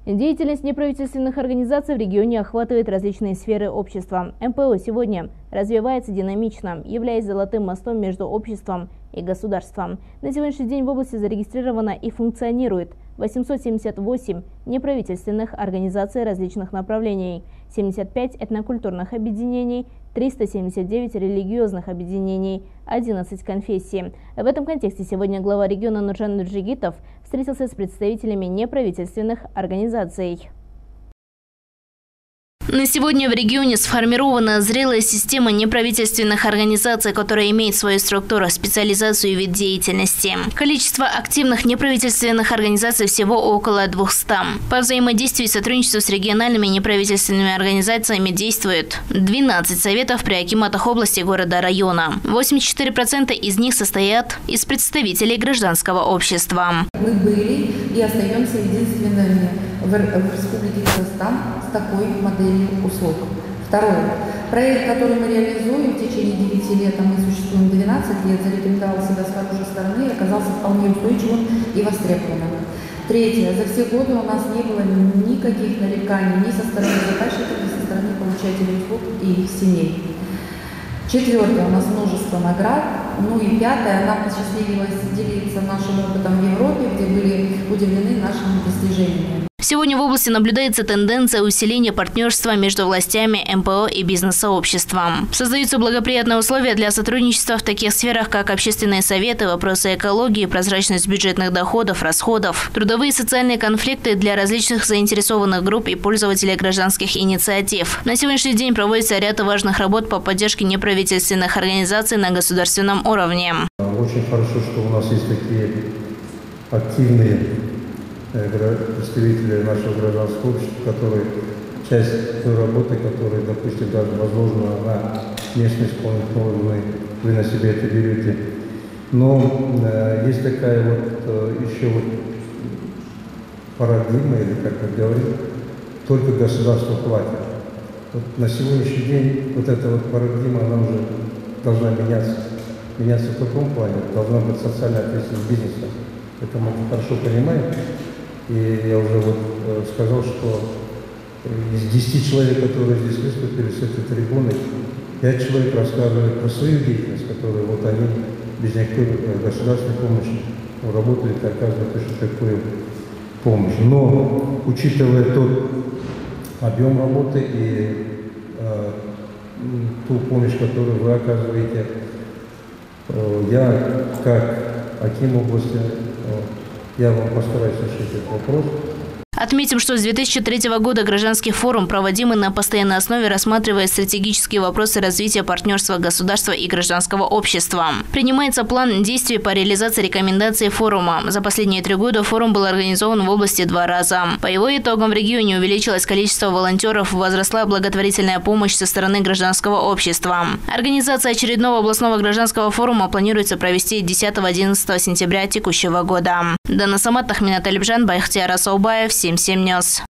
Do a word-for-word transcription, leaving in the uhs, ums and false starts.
Деятельность неправительственных организаций в регионе охватывает различные сферы общества. эм пэ о сегодня развивается динамично, являясь золотым мостом между обществом и государством. На сегодняшний день в области зарегистрировано и функционирует восемьсот семьдесят восемь неправительственных организаций различных направлений, семьдесят пять этнокультурных объединений, триста семьдесят девять религиозных объединений, одиннадцать конфессий. В этом контексте сегодня глава региона Нуржан Нурджигитов встретился с представителями неправительственных организаций. На сегодня в регионе сформирована зрелая система неправительственных организаций, которая имеет свою структуру, специализацию и вид деятельности. Количество активных неправительственных организаций всего около двухсот. По взаимодействию и сотрудничеству с региональными неправительственными организациями действует двенадцать советов при акиматах области, города, района. восемьдесят четыре процента из них состоят из представителей гражданского общества. Мы были и остаемся единственными в Республике Казахстан с такой моделью услуг. Второе. Проект, который мы реализуем в течение девяти лет, а мы существуем двенадцать лет, зарекомендовал себя с хорошей стороны и оказался вполне устойчивым и востребованным. Третье. За все годы у нас не было никаких нареканий ни со стороны заказчиков, ни со стороны получателей услуг и их семей. Четвертое. У нас множество наград. Ну и пятое. Нам посчастливилось делиться нашим опытом в Европе, где были удивлены нашими достижениями. Сегодня в области наблюдается тенденция усиления партнерства между властями, эм пэ о и бизнес-сообществом. Создаются благоприятные условия для сотрудничества в таких сферах, как общественные советы, вопросы экологии, прозрачность бюджетных доходов, расходов, трудовые и социальные конфликты для различных заинтересованных групп и пользователей гражданских инициатив. На сегодняшний день проводится ряд важных работ по поддержке неправительственных организаций на государственном уровне. Очень хорошо, что у нас есть такие активные представители нашего гражданского общества, которые часть той работы, которая, допустим, даже возложена на местные исполнительные органы, вы на себя это берете. Но э, есть такая вот э, еще вот парадигма, или как мы говорим, только государство платит. Вот на сегодняшний день вот эта вот парадигма, она уже должна меняться. Меняться в каком плане? Должна быть социальная ответственность бизнеса. Это мы хорошо понимаем. И я уже вот э, сказал, что из десяти человек, которые здесь выступили с этой трибуны, пять человек рассказывали про свою деятельность, которую вот они без никакой государственной помощи работают и оказывают точно такую помощь. Но, учитывая тот объем работы и э, ту помощь, которую вы оказываете, э, я как аким области, э, я вам постараюсь решить этот вопрос. Отметим, что с две тысячи третьего года гражданский форум, проводимый на постоянной основе, рассматривает стратегические вопросы развития партнерства государства и гражданского общества. Принимается план действий по реализации рекомендаций форума. За последние три года форум был организован в области два раза. По его итогам в регионе увеличилось количество волонтеров, возросла благотворительная помощь со стороны гражданского общества. Организация очередного областного гражданского форума планируется провести десятого-одиннадцатого сентября текущего года. Дана Самат, Ахминат Алибжан, Байхтияр Асаубаев, семь семь Ньюс.